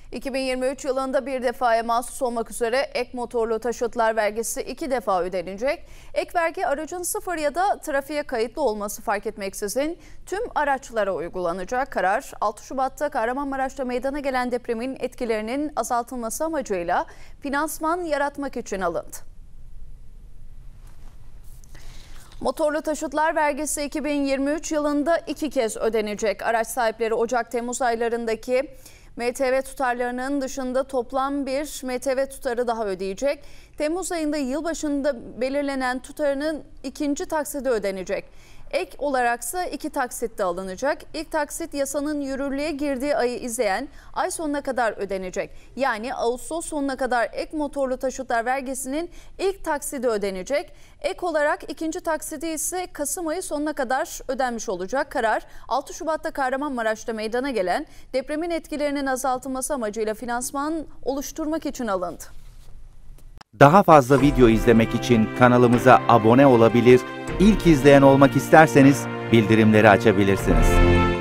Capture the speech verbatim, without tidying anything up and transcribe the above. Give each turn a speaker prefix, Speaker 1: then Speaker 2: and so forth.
Speaker 1: iki bin yirmi üç yılında bir defaya mahsus olmak üzere ek motorlu taşıtlar vergisi iki defa ödenecek. Ek vergi aracın sıfır ya da trafiğe kayıtlı olması fark etmeksizin tüm araçlara uygulanacak. Karar altı Şubat'ta Kahramanmaraş'ta meydana gelen depremin etkilerinin azaltılması amacıyla finansman yaratmak için alındı. Motorlu taşıtlar vergisi iki bin yirmi üç yılında iki kez ödenecek. Araç sahipleri Ocak-Temmuz aylarındaki M T V tutarlarının dışında toplam bir M T V tutarı daha ödeyecek. Temmuz ayında yılbaşında belirlenen tutarının ikinci taksidi ödenecek. Ek olaraksa iki taksitte alınacak. İlk taksit yasanın yürürlüğe girdiği ayı izleyen ay sonuna kadar ödenecek. Yani Ağustos sonuna kadar ek motorlu taşıtlar vergisinin ilk taksidi ödenecek. Ek olarak ikinci taksidi ise Kasım ayı sonuna kadar ödenmiş olacak. Karar altı Şubat'ta Kahramanmaraş'ta meydana gelen depremin etkilerinin azaltılması amacıyla finansman oluşturmak için alındı.
Speaker 2: Daha fazla video izlemek için kanalımıza abone olabilir, İlk izleyen olmak isterseniz bildirimleri açabilirsiniz.